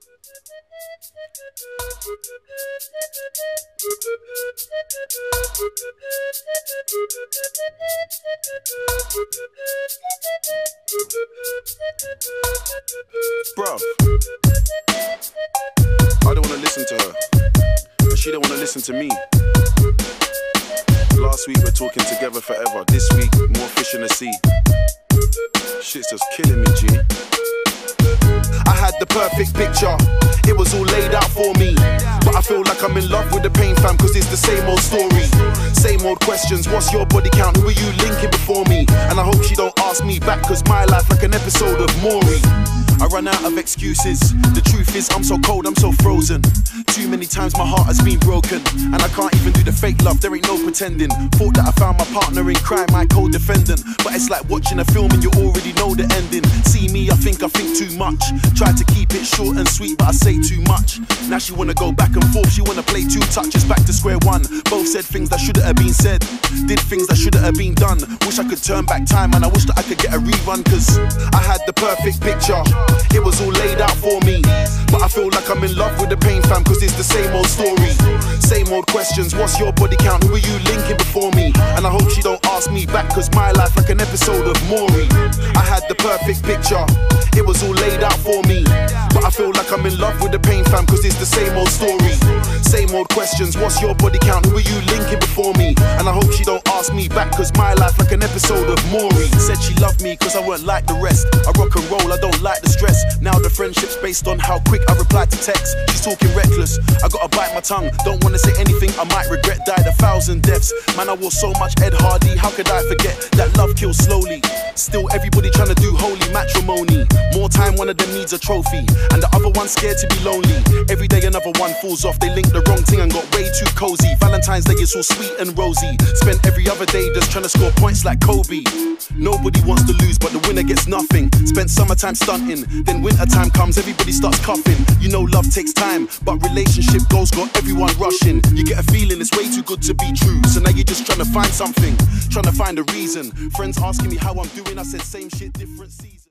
Bruv, I don't wanna listen to her, but she don't wanna listen to me. Last week we're talking together forever. This week, more fish in the sea. Shit's just killing me, G. I had the perfect picture, it was all laid out for me. But I feel like I'm in love with the pain, fam, cause it's the same old story. Same old questions, what's your body count? Who are you linking before me? And I hope she don't ask me back, cause my life like an episode of Maury. I run out of excuses. The truth is I'm so cold, I'm so frozen. Too many times my heart has been broken, and I can't even do the fake love, there ain't no pretending. Thought that I found my partner in crime, my co-defendant. But it's like watching a film and you already know the ending. See me, I think too much. Tried to keep it short and sweet, but I say too much. Now she wanna go back and forth, she wanna play two touches, back to square one. Both said things that shouldn't have been said, did things that shouldn't have been done. Wish I could turn back time, and I wish that I could get a rerun, cause I had the perfect picture, it was all laid out for me. But I feel like I'm in love with the pain, fam, cause it's the same old story. Same old questions, what's your body count? Who are you linking before me? And I hope she don't ask me back, cause my life like an episode of Maury. I had the perfect picture, it was all laid out for me. But I feel like I'm in love with the pain, fam, cause it's the same old story. Same old questions, what's your body count? Who are you linking before me? And I hope she don't ask me back, cause my life like an episode of Maury. Said she loved me cause I weren't like the rest. I rock and roll, I don't like the stress. Now the friendship's based on how quick I reply to text. She's talking reckless, I gotta bite my tongue. Don't wanna say anything I might regret. Died 1,000 deaths. Man, I wore so much Ed Hardy. How could I forget that love kills slowly? Still everybody trying to do holy matrimony. More time one of them needs a trophy, and the other one's scared to be lonely. Every day another one falls off. They linked the wrong thing and got way too cozy. Valentine's Day is all sweet and rosy. Spent every other day just trying to score points like Kobe. Nobody wants to lose, but the winner gets nothing. Spent summertime stunting, then wintertime comes, everybody starts coughing. You know love takes time, but relationship goals got everyone rushing. You get a feeling it's way too good to be true, so now you're just trying to find something, trying to find a reason. Friends asking me how I'm doing, I said same shit, different season.